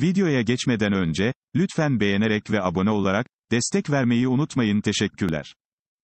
Videoya geçmeden önce, lütfen beğenerek ve abone olarak, destek vermeyi unutmayın. Teşekkürler.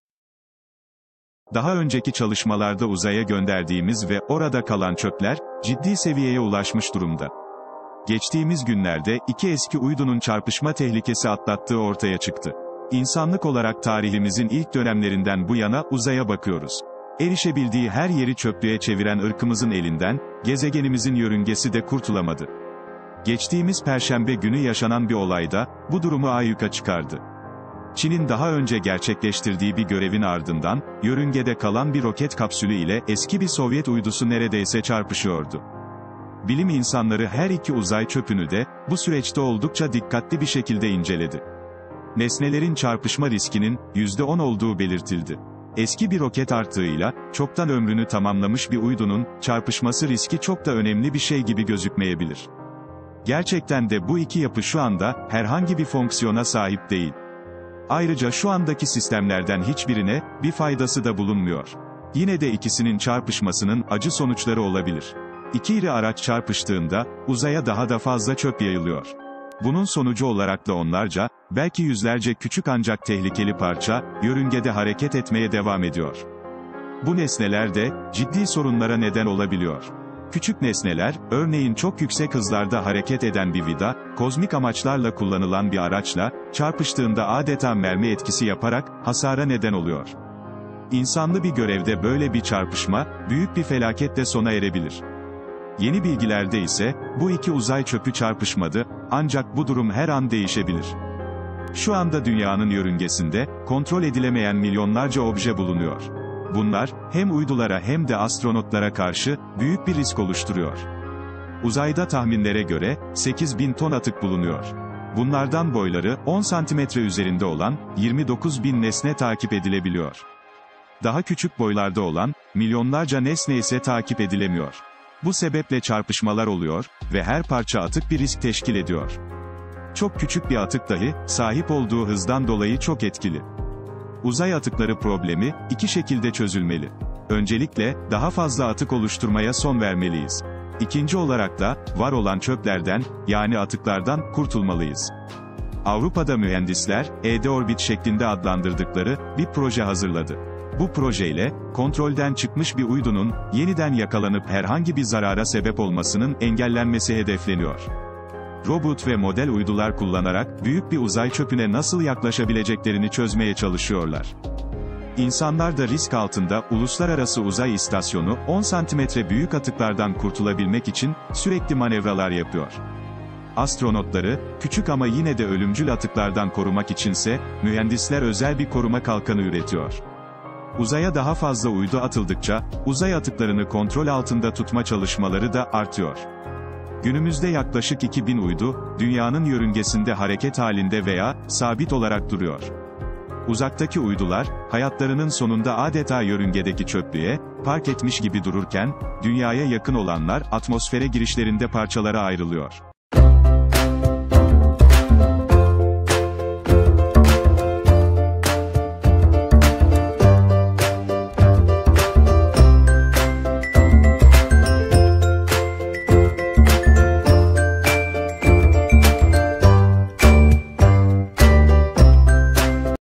Daha önceki çalışmalarda uzaya gönderdiğimiz ve orada kalan çöpler, ciddi seviyeye ulaşmış durumda. Geçtiğimiz günlerde, iki eski uydunun çarpışma tehlikesi atlattığı ortaya çıktı. İnsanlık olarak tarihimizin ilk dönemlerinden bu yana uzaya bakıyoruz. Erişebildiği her yeri çöplüğe çeviren ırkımızın elinden, gezegenimizin yörüngesi de kurtulamadı. Geçtiğimiz Perşembe günü yaşanan bir olayda, bu durumu ayyuka çıkardı. Çin'in daha önce gerçekleştirdiği bir görevin ardından, yörüngede kalan bir roket kapsülü ile eski bir Sovyet uydusu neredeyse çarpışıyordu. Bilim insanları her iki uzay çöpünü de, bu süreçte oldukça dikkatli bir şekilde inceledi. Nesnelerin çarpışma riskinin, %10 olduğu belirtildi. Eski bir roket artığıyla, çoktan ömrünü tamamlamış bir uydunun, çarpışması riski çok da önemli bir şey gibi gözükmeyebilir. Gerçekten de bu iki yapı şu anda, herhangi bir fonksiyona sahip değil. Ayrıca şu andaki sistemlerden hiçbirine, bir faydası da bulunmuyor. Yine de ikisinin çarpışmasının acı sonuçları olabilir. İki iri araç çarpıştığında, uzaya daha da fazla çöp yayılıyor. Bunun sonucu olarak da onlarca, belki yüzlerce küçük ancak tehlikeli parça, yörüngede hareket etmeye devam ediyor. Bu nesneler de, ciddi sorunlara neden olabiliyor. Küçük nesneler, örneğin çok yüksek hızlarda hareket eden bir vida, kozmik amaçlarla kullanılan bir araçla, çarpıştığında adeta mermi etkisi yaparak, hasara neden oluyor. İnsanlı bir görevde böyle bir çarpışma, büyük bir felaketle sona erebilir. Yeni bilgilerde ise, bu iki uzay çöpü çarpışmadı, ancak bu durum her an değişebilir. Şu anda dünyanın yörüngesinde, kontrol edilemeyen milyonlarca obje bulunuyor. Bunlar, hem uydulara hem de astronotlara karşı, büyük bir risk oluşturuyor. Uzayda tahminlere göre, 8.000 ton atık bulunuyor. Bunlardan boyları, 10 santimetre üzerinde olan, 29.000 nesne takip edilebiliyor. Daha küçük boylarda olan, milyonlarca nesne ise takip edilemiyor. Bu sebeple çarpışmalar oluyor ve her parça atık bir risk teşkil ediyor. Çok küçük bir atık dahi, sahip olduğu hızdan dolayı çok etkili. Uzay atıkları problemi, iki şekilde çözülmeli. Öncelikle, daha fazla atık oluşturmaya son vermeliyiz. İkinci olarak da, var olan çöplerden, yani atıklardan, kurtulmalıyız. Avrupa'da mühendisler, E-Deorbit şeklinde adlandırdıkları, bir proje hazırladı. Bu projeyle, kontrolden çıkmış bir uydunun, yeniden yakalanıp herhangi bir zarara sebep olmasının engellenmesi hedefleniyor. Robot ve model uydular kullanarak, büyük bir uzay çöpüne nasıl yaklaşabileceklerini çözmeye çalışıyorlar. İnsanlar da risk altında, Uluslararası Uzay İstasyonu, 10 santimetre büyük atıklardan kurtulabilmek için, sürekli manevralar yapıyor. Astronotları, küçük ama yine de ölümcül atıklardan korumak içinse, mühendisler özel bir koruma kalkanı üretiyor. Uzaya daha fazla uydu atıldıkça, uzay atıklarını kontrol altında tutma çalışmaları da artıyor. Günümüzde yaklaşık 2000 uydu, dünyanın yörüngesinde hareket halinde veya, sabit olarak duruyor. Uzaktaki uydular, hayatlarının sonunda adeta yörüngedeki çöplüğe, park etmiş gibi dururken, dünyaya yakın olanlar, atmosfere girişlerinde parçalara ayrılıyor.